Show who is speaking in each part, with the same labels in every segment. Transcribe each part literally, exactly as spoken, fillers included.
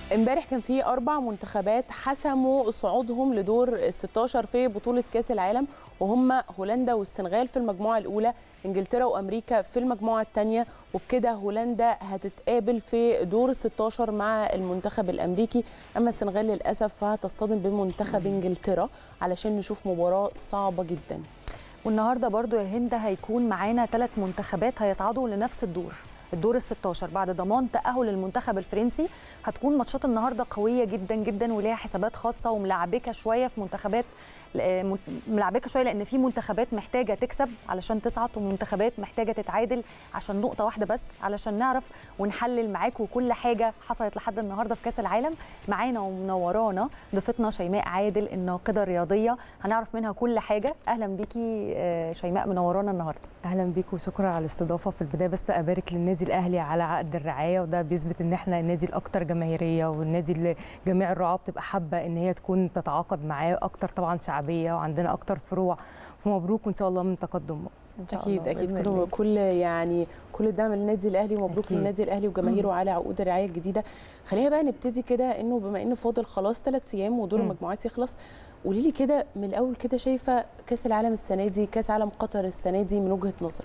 Speaker 1: امبارح كان في اربع منتخبات حسموا صعودهم لدور ال ستاشر في بطوله كاس العالم، وهم هولندا والسنغال في المجموعه الاولى، انجلترا وامريكا في المجموعه الثانيه، وبكده هولندا هتتقابل في دور ال ستاشر مع المنتخب الامريكي، اما السنغال للاسف فهتصطدم بمنتخب انجلترا علشان نشوف مباراه صعبه جدا.
Speaker 2: والنهارده برضو يا هند هيكون معانا ثلاث منتخبات هيصعدوا لنفس الدور، الدور ال ستاشر بعد ضمان تأهل المنتخب الفرنسي. هتكون ماتشات النهارده قويه جدا جدا وليها حسابات خاصه وملعبكه شويه في منتخبات، ملعبكه شويه لان في منتخبات محتاجه تكسب علشان تصعد ومنتخبات محتاجه تتعادل عشان نقطه واحده بس، علشان نعرف ونحلل معاكم كل حاجه حصلت لحد النهارده في كاس العالم. معانا ومنورانا ضيفتنا شيماء عادل الناقده الرياضيه، هنعرف منها كل حاجه. اهلا بيكي شيماء، منورانا النهارده.
Speaker 3: اهلا بيكم وشكرا على الاستضافه. في البدايه بس ابارك للنادي الاهلي على عقد الرعايه، وده بيثبت ان احنا النادي الاكثر جماهيريه والنادي اللي جميع الرعاه بتبقى حابه ان هي تكون تتعاقد معاه اكتر، طبعا شعبيه وعندنا اكتر فروع. فمبروك وان شاء الله من تقدم.
Speaker 1: اكيد اكيد كل كل يعني كل الدعم للنادي الاهلي، ومبروك للنادي الاهلي وجماهيره على عقود الرعايه الجديده. خلينا بقى نبتدي كده، انه بما انه فاضل خلاص ثلاث ايام ودور المجموعات يخلص، قولي لي كده من الاول كده، شايفه كاس العالم السنه دي، كاس عالم قطر السنه دي من وجهه نظرك؟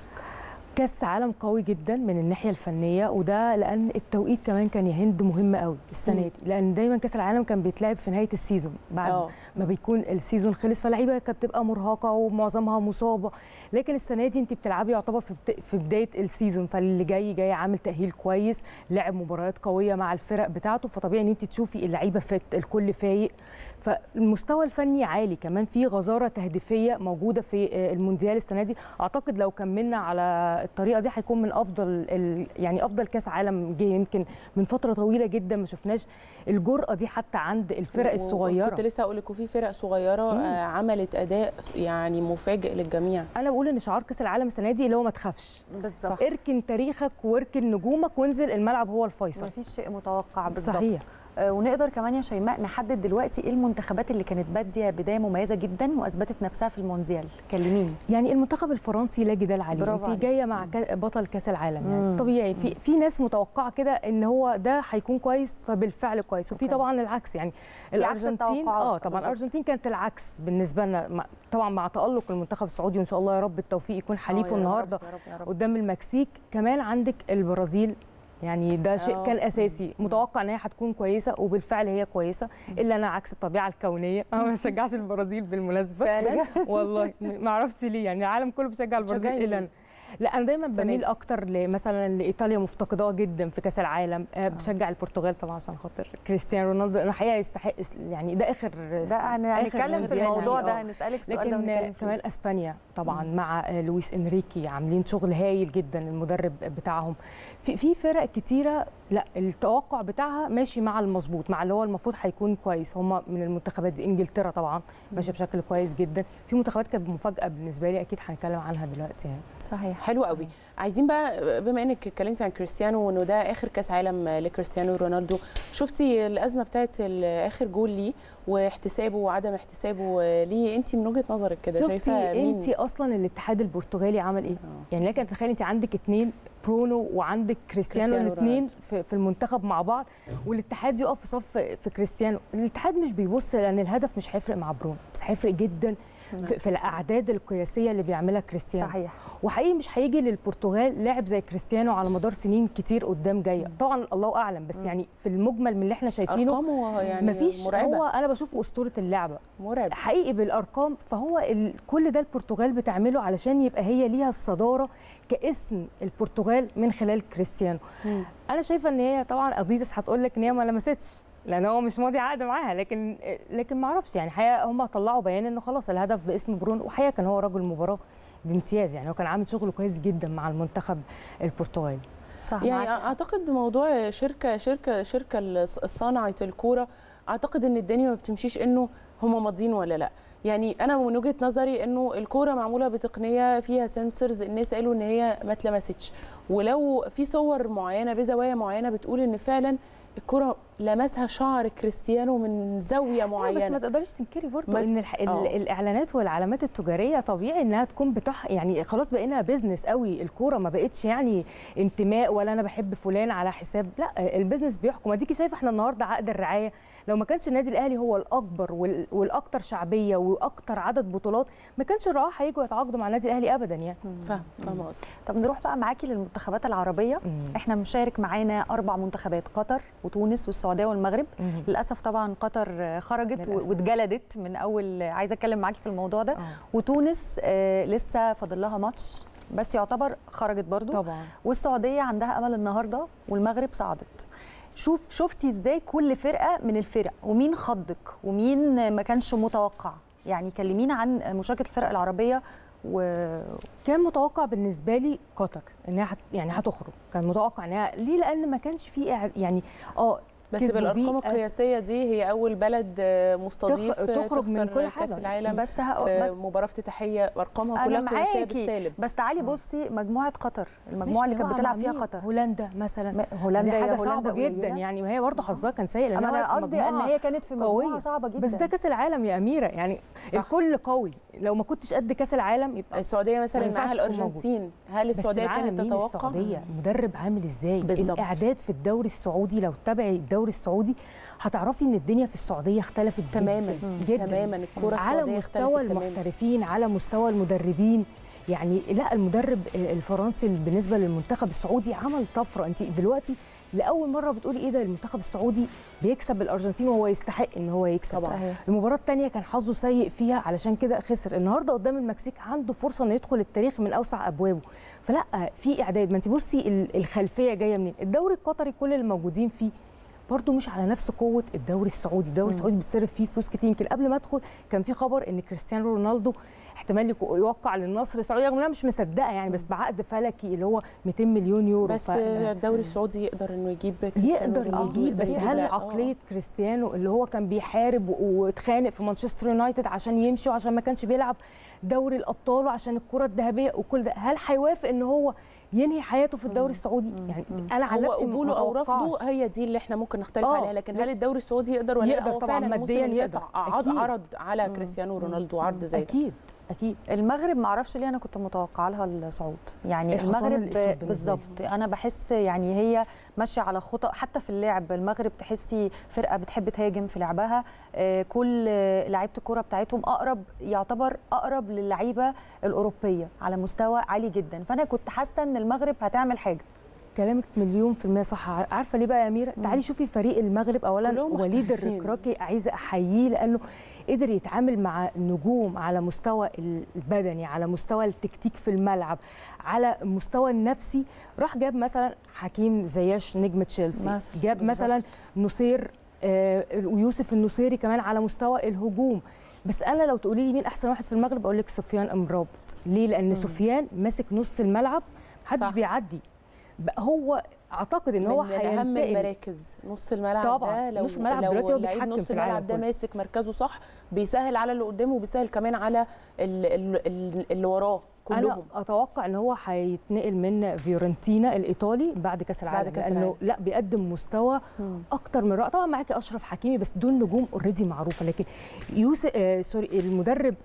Speaker 3: كاس عالم قوي جدا من الناحيه الفنيه، وده لان التوقيت كمان كان يا هند مهم قوي السنه دي، لان دايما كاس العالم كان بيتلعب في نهايه السيزون بعد أوه. ما بيكون السيزون خلص، فاللعيبه كانت بتبقى مرهقه ومعظمها مصابه. لكن السنه دي انت بتلعبي يعتبر في بدايه السيزون، فاللي جاي جاي عامل تاهيل كويس، لعب مباريات قويه مع الفرق بتاعته، فطبيعي ان انت تشوفي اللعيبه فت، الكل فايق، فالمستوى الفني عالي. كمان في غزاره تهديفيه موجوده في المونديال السنه دي. اعتقد لو كملنا على الطريقه دي هيكون من افضل يعني افضل كاس عالم جه يمكن من فتره طويله جدا ما شفناش الجرأه دي حتى عند الفرق الصغيره.
Speaker 1: كنت لسه اقول لك، وفي فرق صغيره مم. عملت اداء يعني مفاجئ للجميع.
Speaker 3: انا بقول ان شعار كاس العالم السنه دي اللي هو ما تخافش، بالظبط، اركن تاريخك واركن نجومك وانزل الملعب هو الفيصل،
Speaker 2: مفيش شيء متوقع. بالظبط،
Speaker 3: صحيح.
Speaker 2: ونقدر كمان يا شيماء نحدد دلوقتي ايه المنتخبات اللي كانت باديه بدايه مميزه جدا واثبتت نفسها في المونديال؟ كلميني.
Speaker 3: يعني المنتخب الفرنسي لا جدال عليه، انت جايه مع بطل كاس العالم، يعني مم. طبيعي في في ناس متوقعه كده ان هو ده هيكون كويس، فبالفعل كويس. وفي طبعا العكس، يعني الارجنتين اه طبعا الارجنتين كانت العكس بالنسبه لنا، طبعا مع تالق المنتخب السعودي، وان شاء الله يا رب التوفيق يكون حليفه النهارده يا رب يا رب. قدام المكسيك. كمان عندك البرازيل، يعني ده شيء أوه. كان اساسي، متوقع ان هي هتكون كويسه، وبالفعل هي كويسه، الا انا عكس الطبيعه الكونيه، انا ما بشجعش البرازيل بالمناسبه
Speaker 2: فعلا
Speaker 3: والله ما اعرفش ليه، يعني العالم كله بيشجع البرازيل الا انا. لا انا دايما بميل اكتر مثلا لايطاليا، مفتقداه جدا في كاس العالم. أه بشجع البرتغال طبعا عشان خاطر كريستيانو رونالدو، انا الحقيقه يستحق، يعني ده اخر
Speaker 2: ده هنتكلم في الموضوع ده، هنسالك سؤال ده.
Speaker 3: لكن كمان اسبانيا طبعا مم. مع لويس انريكي عاملين شغل هايل جدا، المدرب بتاعهم. في في فرق كتيره لا التوقع بتاعها ماشي مع المظبوط، مع اللي هو المفروض هيكون كويس. هم من المنتخبات دي انجلترا طبعا ماشيه بشكل كويس جدا. في منتخبات كانت مفاجاه بالنسبه لي، اكيد هنتكلم عنها دلوقتي يعني.
Speaker 2: صحيح،
Speaker 1: حلو قوي. عايزين بقى بما انك اتكلمتي عن كريستيانو وانه ده اخر كاس عالم لكريستيانو رونالدو، شفتي الازمه بتاعت اخر جول ليه واحتسابه وعدم احتسابه ليه؟ انت من وجهه نظرك كده شايفه مين؟
Speaker 3: انت اصلا الاتحاد البرتغالي عمل ايه؟ أوه. يعني لكن تخيلي انت عندك اثنين برونو وعندك كريستيانو، الاثنين في, في المنتخب مع بعض، والاتحاد يقف في صف في كريستيانو. الاتحاد مش بيبص، لان الهدف مش هيفرق مع برونو، بس هيفرق جدا في, في الاعداد القياسيه اللي بيعملها كريستيانو.
Speaker 2: صحيح.
Speaker 3: وحقيقي مش هيجي للبرتغال لاعب زي كريستيانو على مدار سنين كتير قدام جايه، طبعا الله اعلم، بس يعني في المجمل من اللي احنا شايفينه
Speaker 1: ارقامه يعني
Speaker 3: مفيش
Speaker 1: مرعبه.
Speaker 3: هو انا بشوفه اسطوره اللعبه،
Speaker 1: مرعب
Speaker 3: حقيقي بالارقام. فهو ال... كل ده البرتغال بتعمله علشان يبقى هي ليها الصداره كاسم البرتغال من خلال كريستيانو. مم. انا شايفه ان هي طبعا اديداس هتقول لك ان هي ما لمستش، لان هو مش ماضي عقد معاها، لكن لكن ما اعرفش، يعني حقيقه هم طلعوا بيان انه خلاص الهدف باسم برونو، وحقيقه كان هو رجل المباراه بامتياز، يعني هو كان عامل شغل كويس جدا مع المنتخب البرتغالي.
Speaker 1: صح. يعني اعتقد موضوع شركه شركه شركه صناعه الكوره، اعتقد ان الدنيا ما بتمشيش انه هم ماضيين ولا لا. يعني انا من وجهه نظري انه الكوره معموله بتقنيه فيها سنسورز، الناس قالوا ان هي ما اتلمستش، ولو في صور معينه بزوايا معينه بتقول ان فعلا الكره لمسها شعر كريستيانو من زاويه معينه.
Speaker 3: بس ما تقدريش تنكري برضه ان الح... الاعلانات والعلامات التجاريه طبيعي انها تكون بتح يعني خلاص بقينا بيزنس قوي، الكوره ما بقتش يعني انتماء ولا انا بحب فلان على حساب، لا البيزنس بيحكم. اديكي شايفه احنا النهارده عقد الرعايه لو ما كانش النادي الاهلي هو الاكبر وال... والاكثر شعبيه واكثر عدد بطولات ما كانش الرعاه هيجوا يتعاقدوا مع النادي الاهلي ابدا يعني.
Speaker 1: فاهم فاهمه قصدي.
Speaker 2: طب نروح بقى معاكي للمنتخبات العربيه. مم. احنا مشارك معانا اربع منتخبات، قطر وتونس والسعوديه والمغرب. مم. للاسف طبعا قطر خرجت واتجلدت من اول، عايزه اتكلم معاكي في الموضوع ده. أوه. وتونس آه لسه فاضل لها ماتش بس يعتبر خرجت برضو
Speaker 3: طبعا.
Speaker 2: والسعوديه عندها امل النهارده والمغرب صعدت. شوف شفتي ازاي كل فرقه من الفرق ومين خضك ومين ما كانش متوقع؟ يعني كلمينا عن مشاركه الفرق العربيه. و...
Speaker 3: كان متوقع بالنسبه لي قطر انها حت... يعني هتخرج، كان متوقع انها ليه؟ لان ما كانش في يعني اه
Speaker 1: بس بالارقام القياسيه دي هي اول بلد مستضيف
Speaker 3: تخرج من كل
Speaker 1: كاس العالم.
Speaker 2: بس
Speaker 1: في مباراه افتتاحيه ارقامها كلها قياسيه بالسالب.
Speaker 2: بس تعالي بصي مجموعه قطر، المجموعه اللي كانت بتلعب فيها قطر
Speaker 3: هولندا مثلا.
Speaker 2: هولندا
Speaker 3: حاجه صعبه جدا يعني، وهي برضه حظها كان سيء لان
Speaker 2: انا قصدي ان هي كانت في مجموعه صعبه جدا.
Speaker 3: بس ده كاس العالم يا اميره يعني صح. الكل قوي، لو ما كنتش قد كاس العالم يبقى
Speaker 1: السعوديه مثلا معاها الارجنتين. هل السعوديه كانت تتوقع؟
Speaker 3: السعوديه مدرب عامل ازاي بالزبط. الاعداد في الدوري السعودي لو تتابعي الدوري السعودي هتعرفي ان الدنيا في السعوديه اختلفت
Speaker 1: تماما
Speaker 3: جدا
Speaker 1: تماما. الكوره
Speaker 3: على مستوى المحترفين تماماً. على مستوى المدربين يعني لا المدرب الفرنسي بالنسبه للمنتخب السعودي عمل طفره. انت دلوقتي لاول مره بتقولي ايه ده المنتخب السعودي بيكسب الارجنتين وهو يستحق ان هو يكسب طبعا. المباراه الثانيه كان حظه سيء فيها علشان كده خسر. النهارده قدام المكسيك عنده فرصه انه يدخل التاريخ من اوسع ابوابه. فلا في اعداد. ما انت بصي الخلفيه جايه منين. الدوري القطري كل اللي موجودين فيه برضه مش على نفس قوه الدوري السعودي. الدوري السعودي بيتصرف فيه فلوس كتير. يمكن قبل ما ادخل كان في خبر ان كريستيانو رونالدو احتمال يوقع للنصر السعودي رغم ان انا مش مصدقه يعني، بس بعقد فلكي اللي هو مئتين مليون يورو.
Speaker 1: بس الدوري السعودي يقدر انه يجيب كريستيانو
Speaker 3: يقدر يجيب. بس هل عقليه كريستيانو اللي هو كان بيحارب واتخانق في مانشستر يونايتد عشان يمشي وعشان ما كانش بيلعب دوري الابطال وعشان الكره الذهبيه وكل ده، هل هيوافق ان هو ينهي حياته في الدوري السعودي؟ يعني انا عن نفسي
Speaker 1: قبوله او رفضه هي دي اللي احنا ممكن نختلف أوه. عليها. لكن هل الدوري السعودي يقدر ولا
Speaker 3: يقدر؟ طبعا ماديا يقدر.
Speaker 1: عرض عرض على كريستيانو رونالدو عرض زي
Speaker 3: اكيد اكيد.
Speaker 2: المغرب ما اعرفش ليه انا كنت متوقعه لها الصعود يعني. المغرب بالظبط انا بحس يعني هي ماشيه على خطى حتى في اللعب. المغرب تحسي فرقه بتحب تهاجم في لعبها. كل لعيبه الكره بتاعتهم اقرب يعتبر اقرب للعيبه الاوروبيه على مستوى عالي جدا. فانا كنت حاسه ان المغرب هتعمل حاجه.
Speaker 3: كلامك مليون في المية صح. عارفه ليه بقى يا اميره؟ تعالي شوفي فريق المغرب. اولا وليد الركراكي عايزه احييه لانه قدر يتعامل مع نجوم على مستوى البدني، على مستوى التكتيك في الملعب، على المستوى النفسي. راح جاب مثلا حكيم زياش نجم تشيلسي، جاب بالزبط. مثلا نصير آه ويوسف النصيري كمان على مستوى الهجوم. بس انا لو تقولي لي مين احسن واحد في المغرب اقول لك سفيان امرابط. ليه؟ لان مم. سفيان ماسك نص الملعب محدش بيعدي. هو اعتقد ان هو
Speaker 1: هينتقل من اهم المراكز نص الملعب
Speaker 3: طبعا.
Speaker 1: ده. لو
Speaker 3: نص الملعب دلوقتي هو بيتحكم
Speaker 1: نص الملعب ده ماسك مركزه صح بيسهل على اللي قدامه وبيسهل كمان على اللي, اللي وراه كلهم.
Speaker 3: انا اتوقع ان هو هيتنقل من فيورنتينا الايطالي بعد كاس العالم
Speaker 1: بعد كاس
Speaker 3: لانه
Speaker 1: العالم.
Speaker 3: لا بيقدم مستوى مم. اكتر من رائع. طبعا معاكي اشرف حكيمي بس دول نجوم اوريدي معروفه. لكن يوسف آه سوري المدرب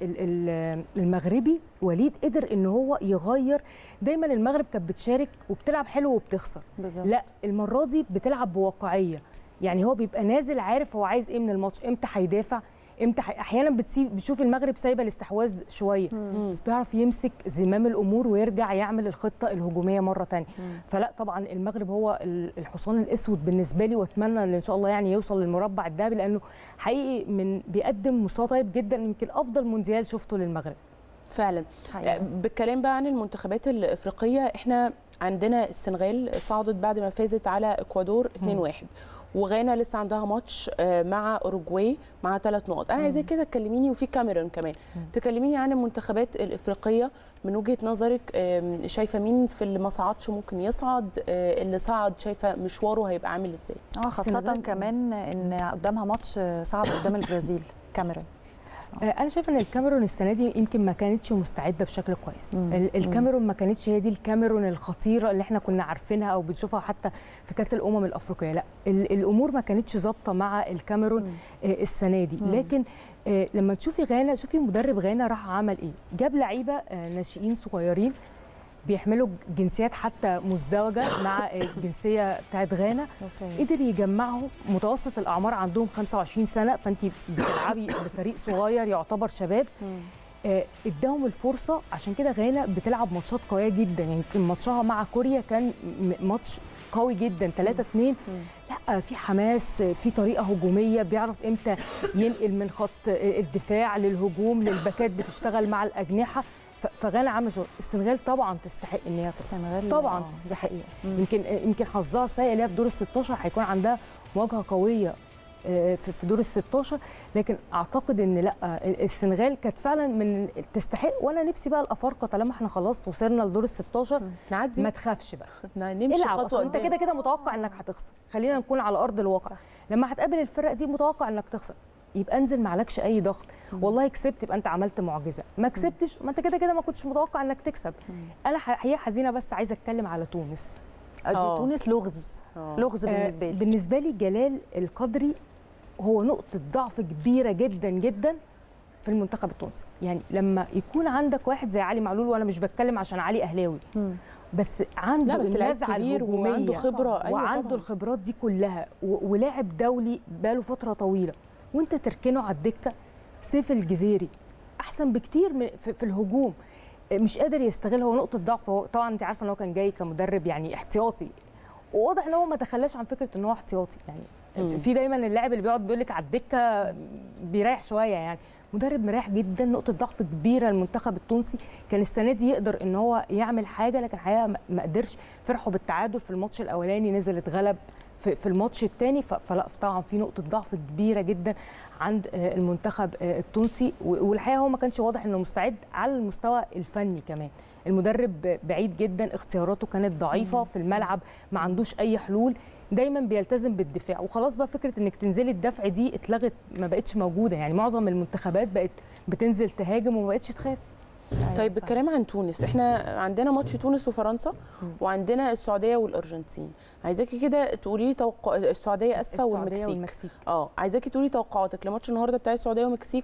Speaker 3: المغربي وليد قدر ان هو يغير. دايما المغرب كانت بتشارك وبتلعب حلو وبتخسر بالزبط. لا المره دي بتلعب بواقعيه. يعني هو بيبقى نازل عارف هو عايز ايه من الماتش، امتى هيدافع امتى. احيانا بتسيب بتشوف المغرب سايبه الاستحواذ شويه مم. بس بيعرف يمسك زمام الامور ويرجع يعمل الخطه الهجوميه مره ثانيه. فلا طبعا المغرب هو الحصان الاسود بالنسبه لي، واتمنى ان شاء الله يعني يوصل للمربع الذهبي لانه حقيقي من بيقدم مستوى طيب جدا. يمكن افضل مونديال شفته للمغرب
Speaker 1: فعلا. حقيقي. بالكلام بقى عن المنتخبات الافريقيه، احنا عندنا السنغال صعدت بعد ما فازت على اكوادور اتنين واحد، وغانا لسه عندها ماتش مع اوروجواي مع ثلاث نقط. انا عايزاك كده تكلميني، وفي كاميرون كمان، تكلميني عن المنتخبات الافريقيه من وجهه نظرك. شايفه مين في اللي ما صعدش ممكن يصعد؟ اللي صعد شايفه مشواره هيبقى عامل ازاي؟
Speaker 2: اه خاصه كمان ان قدامها ماتش صعب قدام البرازيل كاميرون.
Speaker 3: انا شايفه ان الكاميرون السنه دي يمكن ما كانتش مستعده بشكل كويس. مم. الكاميرون ما كانتش هي دي الكاميرون الخطيره اللي احنا كنا عارفينها او بنشوفها حتى في كاس الامم الافريقيه، لا الامور ما كانتش ظابطه مع الكاميرون مم. السنه دي. مم. لكن لما تشوفي غانا، شوفي مدرب غانا راح عمل ايه، جاب لعيبه ناشئين صغيرين بيحملوا جنسيات حتى مزدوجه مع الجنسيه بتاعت غانا، قدر يجمعهم. متوسط الاعمار عندهم خمسة وعشرين سنه، فانت بتلعبي بفريق صغير يعتبر شباب. اداهم الفرصه، عشان كده غانا بتلعب ماتشات قويه جدا. يعني ماتشها مع كوريا كان ماتش قوي جدا ثلاثة اثنين. لا في حماس، في طريقه هجوميه، بيعرف امتى ينقل من خط الدفاع للهجوم للباكات، بتشتغل مع الاجنحه. فغانا عامله شغل. السنغال طبعا تستحق ان هي
Speaker 2: السنغال
Speaker 3: طبعا تستحق. يمكن يمكن حظها سيء اللي هي في دور ال ستاشر، هيكون عندها مواجهه قويه في دور ال ستاشر، لكن اعتقد ان لا السنغال كانت فعلا من تستحق. وانا نفسي بقى الافارقه طالما احنا خلاص وصلنا لدور ال ستاشر
Speaker 1: نعدي،
Speaker 3: ما تخافش بقى،
Speaker 1: نمشي خطوه.
Speaker 3: انت كده كده متوقع انك هتخسر، خلينا نكون على ارض الواقع. صح. لما هتقابل الفرق دي متوقع انك تخسر، يبقى انزل ما عليكش اي ضغط. مم. والله كسبت يبقى انت عملت معجزه، ما كسبتش ما انت كده كده ما كنتش متوقع انك تكسب. مم. انا حقيقه حزينه، بس عايزه اتكلم على تونس.
Speaker 2: ادي تونس لغز. أوه. لغز بالنسبه لي.
Speaker 3: آه بالنسبه لي جلال القدري هو نقطه ضعف كبيره جدا جدا في المنتخب التونسي. يعني لما يكون عندك واحد زي علي معلول، وانا مش بتكلم عشان علي اهلاوي، مم. بس عنده النزعه الهجوميه
Speaker 1: وعنده خبره.
Speaker 3: أيوة وعنده طبعا الخبرات دي كلها، ولاعب دولي بقاله فتره طويله، وانت تركنه على الدكه. سيف الجزيري احسن بكتير في, في الهجوم، مش قادر يستغل. هو نقطه ضعف. هو طبعا انت عارفه ان هو كان جاي كمدرب يعني احتياطي، وواضح ان هو ما تخلاش عن فكره ان هو احتياطي. يعني مم. في دايما اللاعب اللي بيقعد بيقول لك على الدكه بيريح شويه، يعني مدرب مريح جدا. نقطه ضعف كبيره المنتخب التونسي. كان السنه دي يقدر ان هو يعمل حاجه، لكن الحقيقه ما قدرش. فرحوا بالتعادل في الماتش الاولاني، نزل اتغلب في, في الماتش الثاني. فلا طبعا في نقطه ضعف كبيره جدا عند المنتخب التونسي، والحقيقه هو ما كانش واضح انه مستعد على المستوى الفني كمان. المدرب بعيد جدا، اختياراته كانت ضعيفه في الملعب، ما عندوش اي حلول، دايما بيلتزم بالدفاع وخلاص. بقى فكره انك تنزلي الدفع دي اتلغت، ما بقتش موجوده. يعني معظم المنتخبات بقت بتنزل تهاجم وما بقتش تخاف.
Speaker 1: طيب بالكلام عن تونس، احنا عندنا ماتش تونس وفرنسا وعندنا السعوديه والارجنتين. عايزاكي كده تقولي لي توقع السعوديه اسفه والمكسيك. والمكسيك اه عايزاكي تقولي توقعاتك لماتش النهارده بتاع السعوديه والمكسيك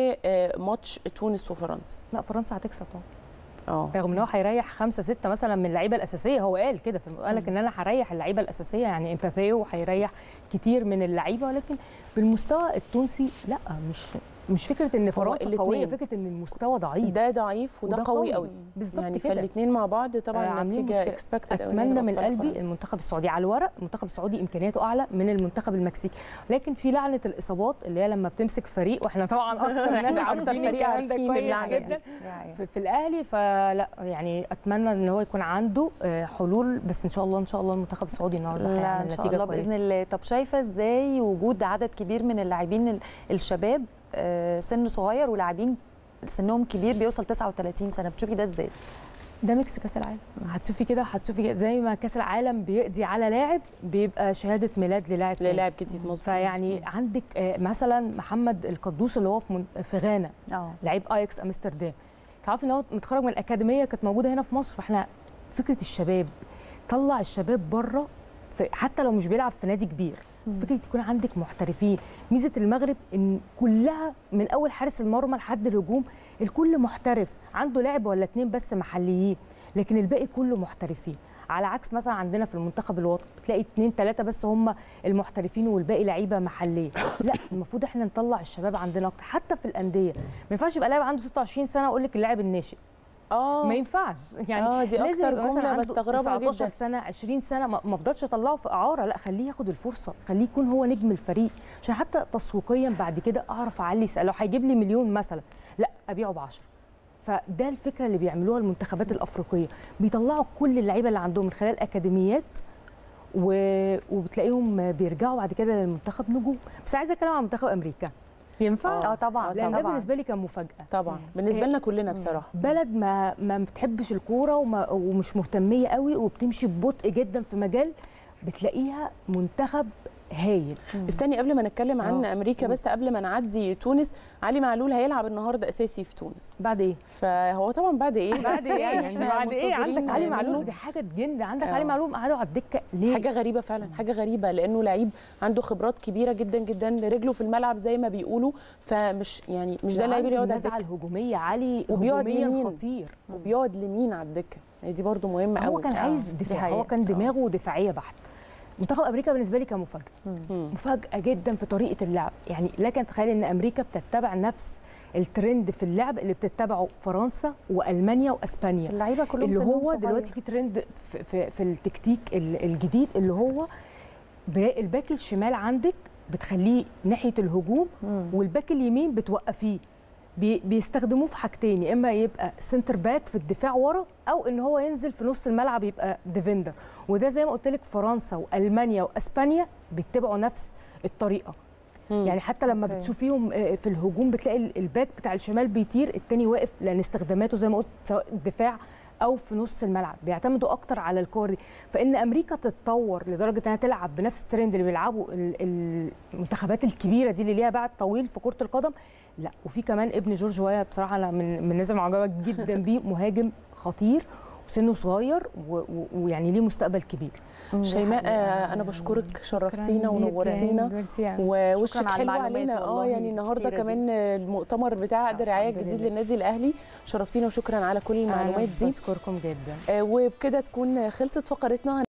Speaker 1: وماتش تونس وفرنسا.
Speaker 3: لا فرنسا هتكسب طبعا.
Speaker 1: اه
Speaker 3: رغم ان هو هيريح خمسه سته مثلا من اللعيبه الاساسيه. هو قال كده، قال لك ان انا هريح اللعيبه الاساسيه، يعني امبابي، وهيريح كتير من اللعيبه. ولكن بالمستوى التونسي لا، مش مش فكره ان فرنسا قويه، فكره ان المستوى ضعيف.
Speaker 1: ده ضعيف وده, وده قوي قوي
Speaker 3: بالظبط
Speaker 1: يعني
Speaker 3: كده.
Speaker 1: فالاثنين مع بعض طبعا النتيجه اكسبكتد.
Speaker 3: اتمنى من قلبي فرنسا. المنتخب السعودي على الورق، المنتخب السعودي امكانياته اعلى من المنتخب المكسيكي، لكن في لعنه الاصابات اللي هي لما بتمسك فريق، واحنا طبعا اكتر ناس
Speaker 1: اكتر فريق عارفين اللعنه
Speaker 3: جدا في, في الاهلي. فلا يعني اتمنى ان هو يكون عنده حلول، بس ان شاء الله ان شاء الله المنتخب السعودي النهارده هيعمل نتيجه كويسه ان شاء الله باذن الله.
Speaker 2: طب شايفه ازاي وجود عدد كبير من اللاعبين الشباب سن صغير ولاعبين سنهم كبير بيوصل تسعة وثلاثين سنه، بتشوفي ده ازاي؟
Speaker 3: ده ميكس كاس العالم. هتشوفي كده، هتشوفي زي ما كاس العالم بيقضي على لاعب، بيبقى شهاده ميلاد للاعب
Speaker 1: للاعب جديد. مظبوط.
Speaker 3: فيعني عندك مثلا محمد القدوس اللي هو في في غانا، لعيب اياكس امستردام. تعرفي ان هو متخرج من الاكاديميه كانت موجوده هنا في مصر. فاحنا فكره الشباب، طلع الشباب بره، حتى لو مش بيلعب في نادي كبير، بس فكره يكون عندك محترفين. ميزه المغرب ان كلها من اول حارس المرمى لحد الهجوم الكل محترف، عنده لاعب ولا اتنين بس محليين، لكن الباقي كله محترفين. على عكس مثلا عندنا في المنتخب الوطني بتلاقي اتنين ثلاثه بس هم المحترفين والباقي لعيبه محليه. لا المفروض احنا نطلع الشباب عندنا اكتر، حتى في الانديه. ما ينفعش يبقى لاعب عنده ستة وعشرين سنه اقول لك اللاعب الناشئ.
Speaker 1: اه
Speaker 3: ما ينفعش يعني.
Speaker 1: اه دي اكتر جمله بستغربها جدا.
Speaker 3: تسعتاشر سنه عشرين سنه ما افضلش اطلعه في اعاره، لا خليه ياخد الفرصه، خليه يكون هو نجم الفريق، عشان حتى تسويقيا بعد كده اعرف اعلي. لو هيجيب لي مليون مثلا، لا ابيعه ب عشرة. فده الفكره اللي بيعملوها المنتخبات الافريقيه، بيطلعوا كل اللعيبه اللي عندهم من خلال اكاديميات، و... وبتلاقيهم بيرجعوا بعد كده للمنتخب نجوم. بس عايزه اتكلم عن منتخب امريكا. ينفع؟
Speaker 2: اه طبعا.
Speaker 3: لان ده بالنسبه لي كان مفاجاه
Speaker 1: طبعا بالنسبه لنا كلنا بصراحه.
Speaker 3: بلد ما ما بتحبش الكوره وما ومش مهتميه قوي، وبتمشي ببطء جدا في مجال، بتلاقيها منتخب هايل.
Speaker 1: استني قبل ما نتكلم عن
Speaker 3: أوه.
Speaker 1: امريكا بس قبل ما نعدي تونس، علي معلول هيلعب النهارده اساسي في تونس.
Speaker 3: بعد ايه؟
Speaker 1: فهو طبعا بعد ايه؟
Speaker 3: بعد ايه يعني بعد ايه؟ عندك علي معلول،
Speaker 1: منه.
Speaker 3: دي حاجه تجن، عندك علي معلول قعدوا على الدكه ليه؟
Speaker 1: حاجه غريبه فعلا، حاجه غريبه، لانه لعيب عنده خبرات كبيره جدا جدا، رجله في الملعب زي ما بيقولوا، فمش يعني مش ده اللعيب اللي يقعد على الدكه.
Speaker 3: الهجوميه علي
Speaker 1: وبيقعد
Speaker 3: هجوميا خطير،
Speaker 1: وبيقعد لمين على الدكه؟ دي برده مهمه قوي.
Speaker 3: هو كان عايز دفاع، هو كان دماغه دفاعيه بحت. منتخب امريكا بالنسبه لي كان مفاجاه مفاجاه جدا في طريقه اللعب، يعني لكن تخيل ان امريكا بتتبع نفس الترند في اللعب اللي بتتبعه فرنسا والمانيا واسبانيا،
Speaker 2: اللعيبه كلهم
Speaker 3: اللي هو
Speaker 2: صغير.
Speaker 3: دلوقتي في ترند في, في, في التكتيك الجديد اللي هو الباك الشمال عندك بتخليه ناحيه الهجوم، والباك اليمين بتوقفيه. بيستخدموه في حاجتين، يا اما يبقى سنتر باك في الدفاع ورا، او ان هو ينزل في نص الملعب يبقى ديفندر. وده زي ما قلت لك فرنسا والمانيا واسبانيا بيتبعوا نفس الطريقه. مم. يعني حتى لما أوكي. بتشوفيهم في الهجوم بتلاقي الباك بتاع الشمال بيطير، التاني واقف، لان استخداماته زي ما قلت سواء الدفاع او في نص الملعب بيعتمدوا اكتر على الكور دي. فان امريكا تتطور لدرجه انها تلعب بنفس الترند اللي بيلعبوا المنتخبات الكبيره دي اللي ليها بعد طويل في كره القدم، لا. وفي كمان ابن جورج ويا بصراحه انا من من الناس المعجبه جدا بيه، مهاجم خطير وسنه صغير ويعني ليه مستقبل كبير.
Speaker 1: شيماء انا بشكرك، شرفتينا ونورتينا ووشك حلو علينا. اه يعني النهارده كمان المؤتمر بتاع عقد الرعايه الجديد للنادي الاهلي، شرفتينا وشكرا على كل المعلومات دي.
Speaker 3: بشكركم جدا.
Speaker 1: وبكده تكون خلصت فقرتنا.